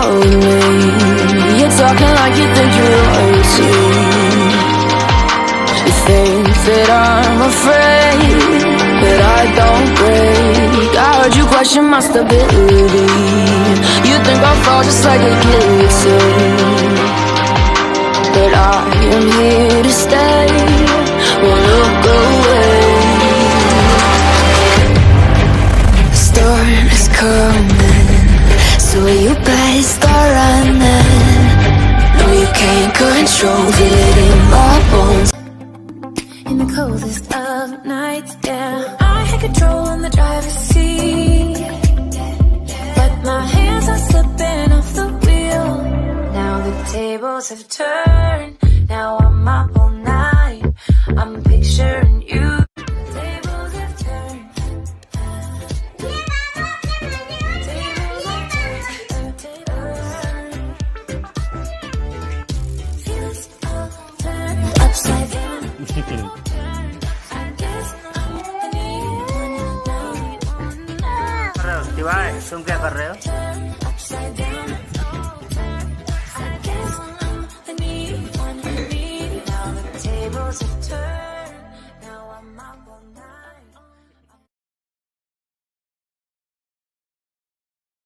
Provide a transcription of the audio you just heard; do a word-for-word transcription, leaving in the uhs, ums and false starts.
with me. You're talking like you think you're royalty. You think that I'm afraid, but I don't break. I heard you question my stability. You think I'll fall just like a guillotine, but I am here to stay. Won't look away. The storm is coming, so you better start running. No, you can't control it in my bones. In the coldest of nights, yeah, I had control on the driver's seat, but my hands are slipping off the wheel. Now the tables have turned. Now I'm up all night. I'm picturing you. Tables have turned. Tables have turned. Feels all turned upside down. I guess I'm the new one now. Diva, ¿tú qué correo?